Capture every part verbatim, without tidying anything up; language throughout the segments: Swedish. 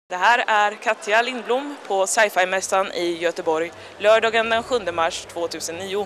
Det här är Katja Lindblom på Sci-Fi-mässan i Göteborg, lördagen den sjunde mars tvåtusennio.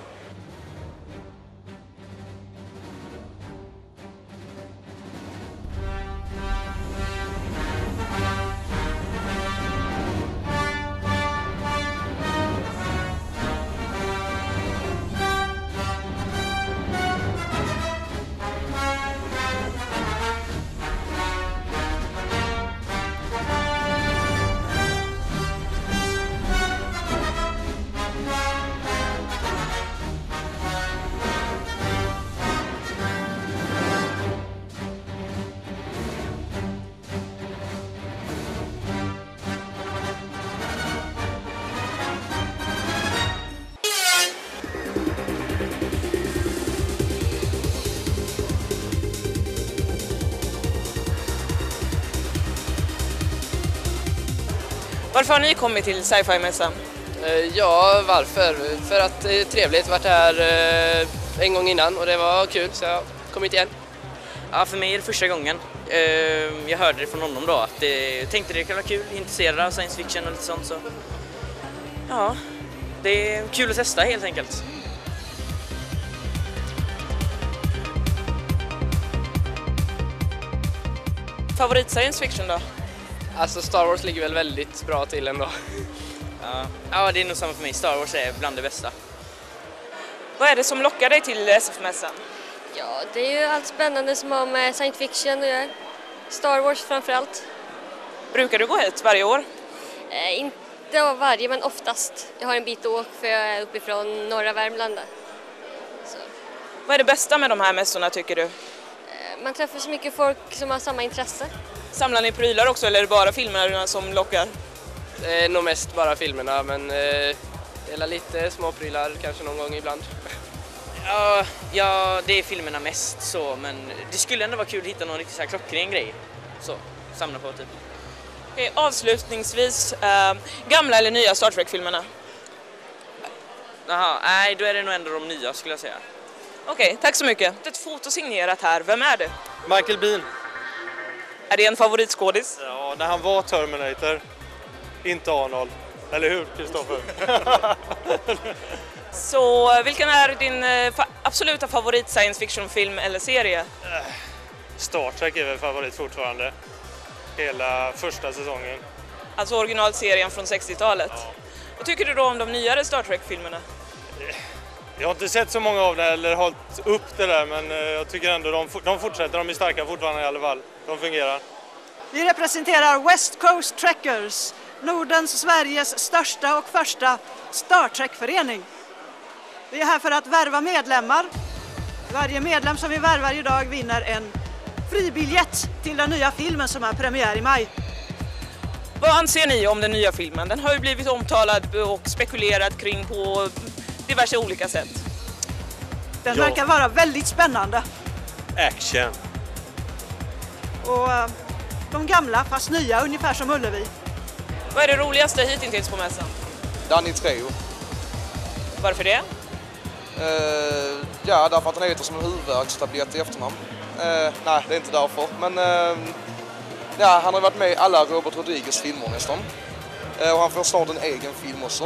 Varför har ni kommit till Sci-Fi-mässan? Ja, varför? För att det är trevligt. Jag har varit här en gång innan och det var kul så jag kom hit igen. Ja, för mig är det första gången. Jag hörde det från honom då att jag tänkte det kan vara kul, intresserad av science fiction och lite sånt så. Ja, det är kul att testa helt enkelt. Favorit science fiction då? Alltså Star Wars ligger väl väldigt bra till ändå. Ja, ja det är nog samma för mig. Star Wars är bland det bästa. Vad är det som lockar dig till S F-mässan? Ja, det är ju allt spännande som har med science fiction att göra. Star Wars framförallt. Brukar du gå hit varje år? Eh, inte varje, men oftast. Jag har en bit att åka för jag är uppifrån norra Värmland. Så. Vad är det bästa med de här mässorna tycker du? Eh, man träffar så mycket folk som har samma intresse. Samlar ni prylar också eller är det bara filmerna som lockar? Det är nog mest bara filmerna men eh, delar lite små prylar kanske någon gång ibland. Ja, ja, det är filmerna mest så, men det skulle ändå vara kul att hitta någon riktigt så här klockren grej. Så, samla på typ. Okej, avslutningsvis, äh, gamla eller nya Star Trek-filmerna? Jaha, nej då är det nog ändå de nya skulle jag säga. Okej, tack så mycket. Ett foto signerat här, vem är det? Michael Biehn. Är det en favoritskådis? Ja, när han var Terminator. Inte Arnold. Eller hur, Kristoffer? Så vilken är din eh, fa- absoluta favorit science fiction-film eller serie? Star Trek är väl favorit fortfarande. Hela första säsongen. Alltså originalserien från sextiotalet. Ja. Vad tycker du då om de nyare Star Trek-filmerna? Jag har inte sett så många av det eller hållit upp det där, men jag tycker ändå de, de fortsätter. De är starka fortfarande i alla fall. De fungerar. Vi representerar West Coast Trekkers, Nordens, Sveriges största och första Star Trek-förening. Vi är här för att värva medlemmar. Varje medlem som vi värvar idag vinner en fribiljett till den nya filmen som har premiär i maj. Vad anser ni om den nya filmen? Den har ju blivit omtalad och spekulerad kring på diverse olika sätt. Den Ja. verkar vara väldigt spännande. Action. Och eh, de gamla fast nya, ungefär som Ullevi. Vad är det roligaste hittills på mässan? Danny Trejo. Varför det? Uh, ja, därför att han heter som en huvudvärkstablett i efternamn. Uh, nej, det är inte därför. Men uh, ja, han har varit med i alla Robert Rodriguez filmer nästan. Uh, och han får snart en egen film också.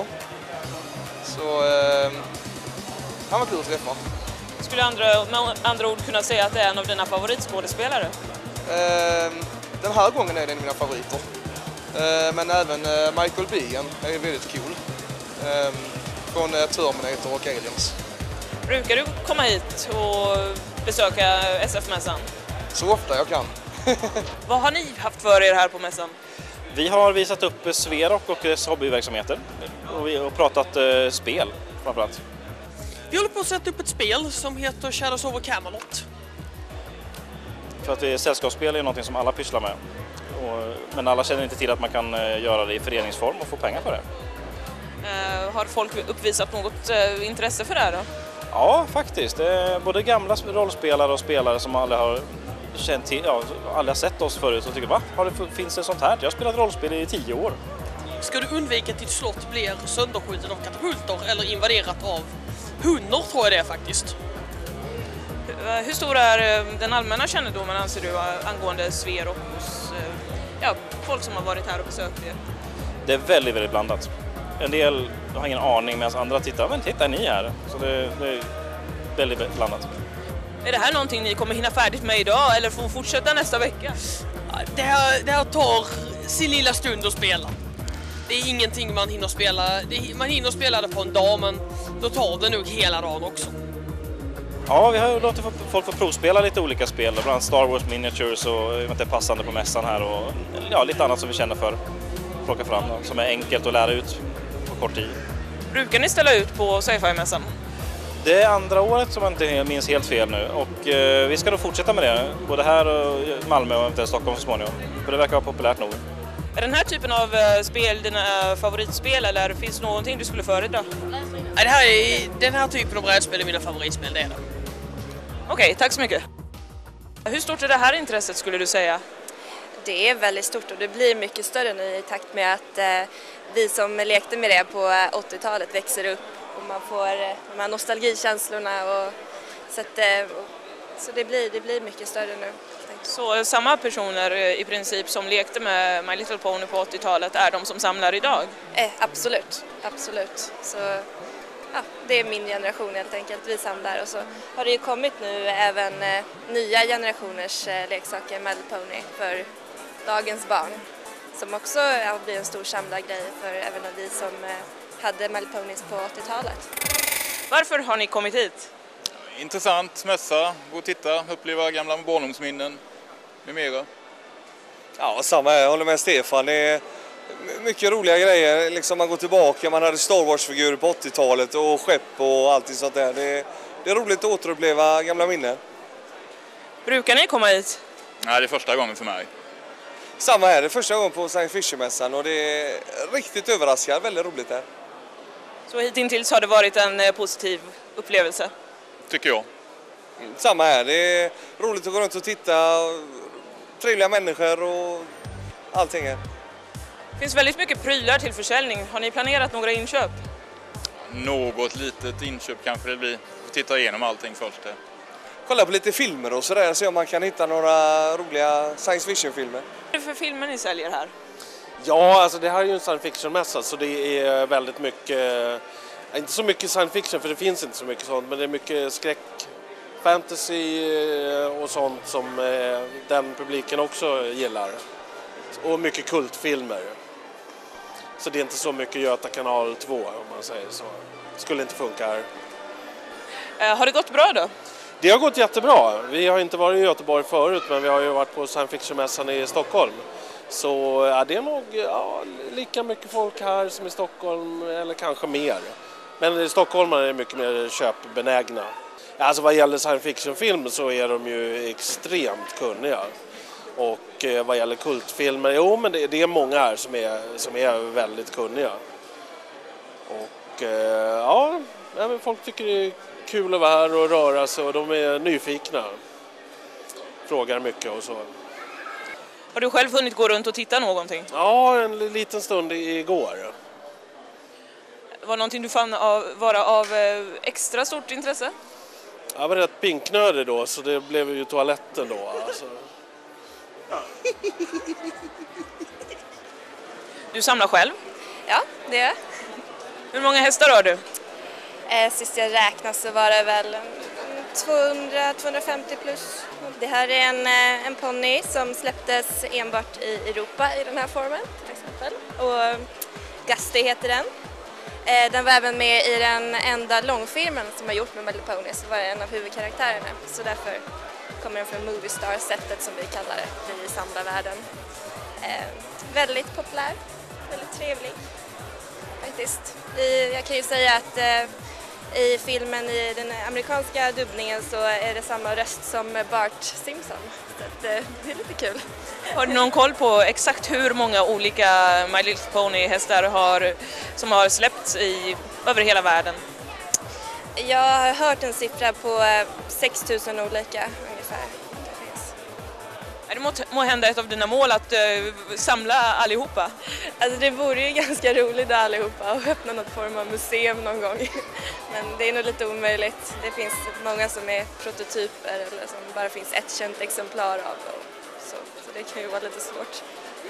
Så uh, han var kul att träffa. Skulle andra, med andra ord kunna säga att det är en av dina favoritskådespelare? Uh, den här gången är det en av mina favoriter. Uh, men även uh, Michael Biehn är väldigt cool. Uh, från uh, Terminator och Aliens. Brukar du komma hit och besöka S F-mässan? Så ofta jag kan. Vad har ni haft för er här på mässan? Vi har visat upp Sverok och dess hobbyverksamheter och vi har pratat eh, spel framförallt. Vi håller på att sätta upp ett spel som heter Shadows over Camelot. För att det, sällskapsspel är något som alla pysslar med. Och, men alla känner inte till att man kan eh, göra det i föreningsform och få pengar för det. Uh, har folk uppvisat något uh, intresse för det här då? Ja, faktiskt. Det är både gamla rollspelare och spelare som aldrig har känt till, ja, aldrig har sett oss förut och tycker, va? Har det, finns det sånt här? Jag har spelat rollspel i tio år. Ska du undvika att ditt slott blir sönderskjutet av katapulter eller invaderat av hundar, tror jag det är faktiskt. Hur stor är den allmänna kännedomen anser du angående Sverokos ja, folk som har varit här och besökt er? Det är väldigt, väldigt blandat. En del har ingen aning medan andra tittar, men titta, är ni här? Så det, det är väldigt blandat. Är det här någonting ni kommer hinna färdigt med idag eller får fortsätta nästa vecka? Det här, det här tar sin lilla stund att spela. Det är ingenting man hinner spela. Det, man hinner spela det på en dag, men då tar det nog hela dagen också. Ja, vi har låtit folk få provspela lite olika spel, bland annat Star Wars Miniatures och det är passande på mässan här och ja, lite annat som vi känner för att plocka fram då, som är enkelt att lära ut på kort tid. Brukar ni ställa ut på sci-fi-mässan? Det är andra året som jag inte minns helt fel nu och eh, vi ska då fortsätta med det, både här och Malmö och eventuellt Stockholm så småningom, för det verkar vara populärt nog. Är den här typen av uh, spel dina favoritspel eller finns det någonting du skulle föredra? Ja, det här är, den här typen av brädspel är mina favoritspel, det är det. Okej, okay, tack så mycket. Hur stort är det här intresset skulle du säga? Det är väldigt stort och det blir mycket större nu i takt med att eh, vi som lekte med det på åttiotalet växer upp och man får eh, de här nostalgikänslorna och så, att, eh, så det, blir, det blir mycket större nu. Så samma personer i princip som lekte med My Little Pony på åttiotalet är de som samlar idag? Eh, absolut, absolut. Så, ja, det är min generation helt enkelt, vi samlar och så har det ju kommit nu även eh, nya generationers eh, leksaker My Little Pony för dagens barn som också ja, blir en stor samlargrej för även vi som eh, hade My Little Ponys på åttiotalet. Varför har ni kommit hit? Intressant mässa, gå och titta, uppleva gamla barndomsminnen med mera. Ja, samma här, jag håller med Stefan. Det är mycket roliga grejer, liksom man går tillbaka, man hade Star Wars-figurer på åttiotalet och skepp och allt sånt där. Det är, det är roligt att återuppleva gamla minnen. Brukar ni komma hit? Nej, det är första gången för mig. Samma här, det är första gången på Science Fiction-mässan och det är riktigt överraskande, väldigt roligt här. Så hittills har det varit en positiv upplevelse? Tycker jag. Samma här, det är roligt att gå runt och titta, trevliga människor och allting här. Det finns väldigt mycket prylar till försäljning. Har ni planerat några inköp? Något litet inköp kanske det blir. Vi tittar igenom allting först. Kolla på lite filmer och sådär, se om man kan hitta några roliga science fiction-filmer. Vad är det för filmer ni säljer här? Ja, alltså det här är ju en science fiction-mässa så det är väldigt mycket, inte så mycket science fiction för det finns inte så mycket sånt, men det är mycket skräck, fantasy och sånt som den publiken också gillar. Och mycket kultfilmer. Så det är inte så mycket Göta kanal två om man säger så. Det skulle inte funka här. Eh, har det gått bra då? Det har gått jättebra. Vi har inte varit i Göteborg förut men vi har ju varit på science fiction-mässan i Stockholm. Så ja, det är nog ja, lika mycket folk här som i Stockholm eller kanske mer. Men i Stockholm är det mycket mer köpbenägna. Alltså vad gäller science fiction-film så är de ju extremt kunniga. Och eh, vad gäller kultfilmer, jo men det, det är många här som är, som är väldigt kunniga. Och eh, ja, men folk tycker det är kul att vara här och röra sig och de är nyfikna. Frågar mycket och så. Har du själv hunnit gå runt och titta någonting? Ja, en liten stund igår. Var någonting du fann av, vara av extra stort intresse? Jag var rätt pinknödig då så det blev ju toaletten då. Alltså. Du samlar själv? Ja, det är. Hur många hästar har du? Eh, sist jag räknade så var det väl tvåhundra till tvåhundrafemtio plus. Det här är en, en ponny som släpptes enbart i Europa i den här formen till exempel. Och Gusty heter den. Eh, den var även med i den enda långfilmen som har gjort med My Little Pony, så var det en av huvudkaraktärerna. Så därför kommer den från Movie Star-sättet som vi kallar det i samlarvärlden. Eh, väldigt populär, väldigt trevlig faktiskt. I, jag kan ju säga att eh, i filmen, i den amerikanska dubbningen så är det samma röst som Bart Simpson. Så att, eh, det är lite kul. Har du någon koll på exakt hur många olika My Little Pony-hästar har, som har släppts i, över hela världen? Jag har hört en siffra på sex tusen olika ungefär. Är det må, må hända ett av dina mål att uh, samla allihopa? Alltså det vore ju ganska roligt allihopa och öppna något form av museum någon gång. Men det är nog lite omöjligt. Det finns många som är prototyper eller som bara finns ett känt exemplar av. Och så, så det kan ju vara lite svårt.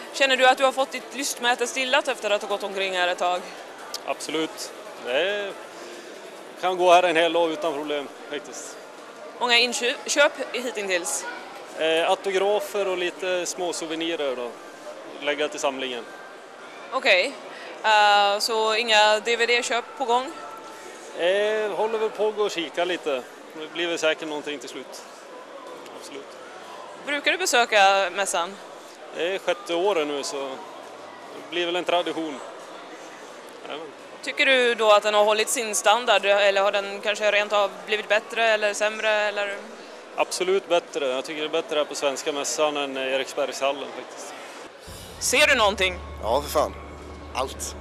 Känner du att du har fått ditt lystmäte stillat efter att ha gått omkring här ett tag? Absolut. Det kan gå här en hel dag utan problem faktiskt. Många inköp hittills? Eh, autografer och lite små souvenirer då. Lägga till samlingen. Okej, okay. uh, så inga D V D-köp på gång? Eh, håller väl på att gå och kika lite. Det blir väl säkert någonting till slut. Absolut. Brukar du besöka mässan? Det är sjätte året nu så det blir väl en tradition. Även. Tycker du då att den har hållit sin standard eller har den kanske rent av blivit bättre eller sämre? Eller? Absolut bättre. Jag tycker det är bättre här på Svenska mässan än Eriksbergshallen faktiskt. Ser du någonting? Ja, för fan. Allt.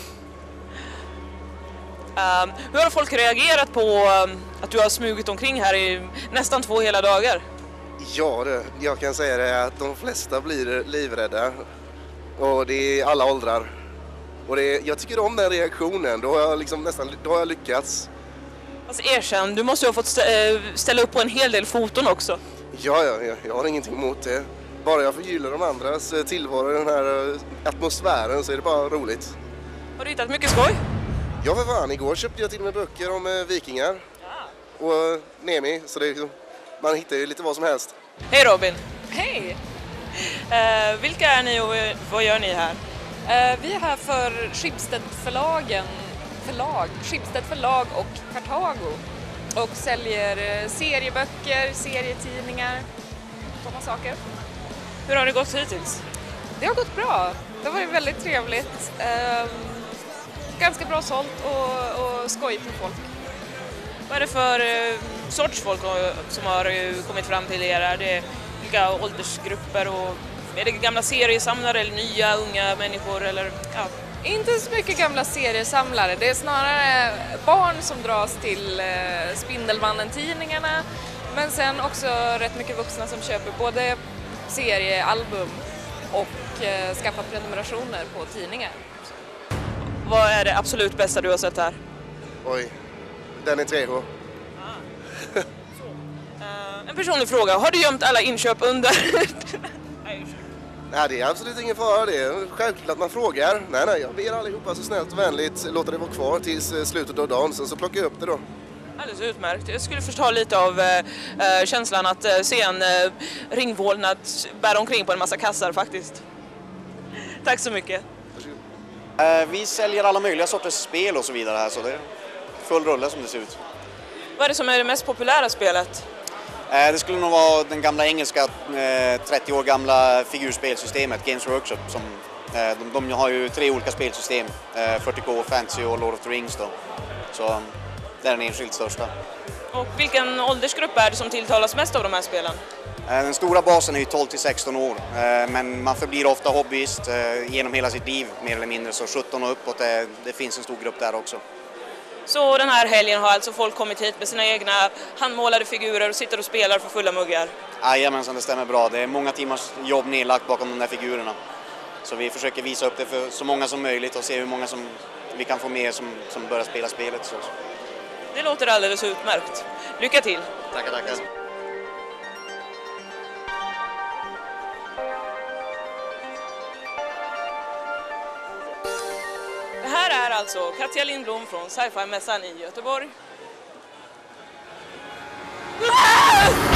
Um, hur har folk reagerat på um, att du har smugit omkring här i nästan två hela dagar? Ja, det, jag kan säga det att de flesta blir livrädda. Och det är alla åldrar. Och det, jag tycker om den reaktionen. Då har jag, liksom nästan, då har jag lyckats. Alltså erkänn, du måste ju ha fått stä ställa upp på en hel del foton också. Ja, ja, ja, jag har ingenting emot det. Bara jag förgyller de andras tillvaro i den här atmosfären så är det bara roligt. Har du hittat mycket skoj? Ja, för fan. Igår köpte jag till och med böcker om eh, vikingar. Ja. Och eh, Nemi, så det, man hittar ju lite vad som helst. Hej Robin! Hej! Uh, vilka är ni och vad gör ni här? Uh, vi är här för Schibsted-förlagen, förlag, Schibsted förlag och Kartago. Och säljer serieböcker, serietidningar, sådana saker. Hur har det gått hittills? Det har gått bra. Det var ju väldigt trevligt. Um, ganska bra sålt och, och skojigt med folk. Vad är det för uh, sorts folk som har uh, kommit fram till er? Är det vilka åldersgrupper och är det gamla seriesamlare eller nya unga människor? Eller, ja. Inte så mycket gamla seriesamlare. Det är snarare barn som dras till uh, Spindelmannen-tidningarna. Men sen också rätt mycket vuxna som köper både seriealbum och eh, skaffar prenumerationer på tidningar. Vad är det absolut bästa du har sett här? Oj, den är tre H. Ah. uh, en personlig fråga, har du gömt alla inköp under? Nej, det är absolut ingen fara det. Är självklart att man frågar. Nej, nej, jag ber allihopa så snällt och vänligt låta det vara kvar tills slutet av dagen. Sen så plockar jag upp det då. Alldeles utmärkt. Jag skulle förstå lite av eh, känslan att eh, se en eh, ringvålnad bära omkring på en massa kassar faktiskt. Tack så mycket. Eh, vi säljer alla möjliga sorters spel och så vidare här så det är full rulle som det ser ut. Vad är det som är det mest populära spelet? Eh, det skulle nog vara den gamla engelska eh, trettio år gamla figurspelsystemet Games Workshop. Som, eh, de, de har ju tre olika spelsystem, eh, fyrtio K, Fantasy och Lord of the Rings då. Så, det är den enskilt största. Och vilken åldersgrupp är det som tilltalas mest av de här spelen? Den stora basen är ju tolv till sexton år, men man förblir ofta hobbyist genom hela sitt liv mer eller mindre, så sjutton och uppåt, det, det finns en stor grupp där också. Så den här helgen har alltså folk kommit hit med sina egna handmålade figurer och sitter och spelar för fulla muggar? Jajamensan, det stämmer bra. Det är många timmars jobb nedlagt bakom de där figurerna. Så vi försöker visa upp det för så många som möjligt och se hur många som vi kan få med som, som börjar spela spelet. Så. Det låter alldeles utmärkt. Lycka till! Tackar, tackar. Det här är alltså Katja Lindblom från Sci-Fi-mässan i Göteborg.